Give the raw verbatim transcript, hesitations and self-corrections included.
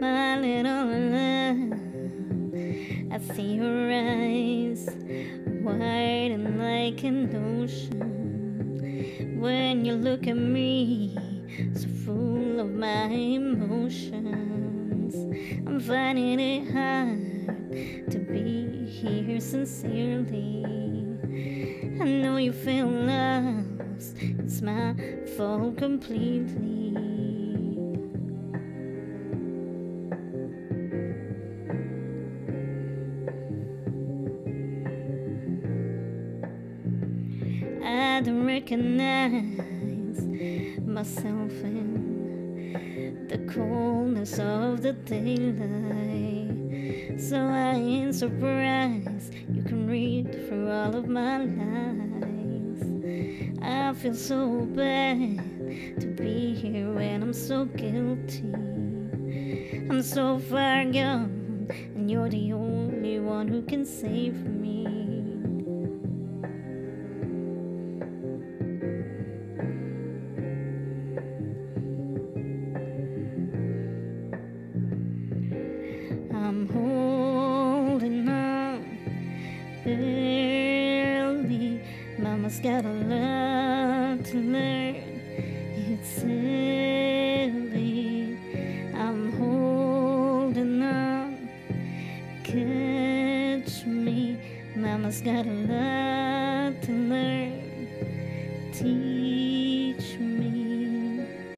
my little love. I see your eyes, wide and like an ocean. When you look at me, so full of my emotions. I'm finding it hard to be here sincerely. I know you feel lost, it's my fault completely. I don't recognize myself in the coldness of the daylight. So I ain't surprised you can read through all of my lies. I feel so bad to be here when I'm so guilty. I'm so far gone, and you're the only one who can save me. I'm holding on, barely. Mama's got a lot to learn. It's silly. I'm holding on, catch me. Mama's got a lot to learn. Teach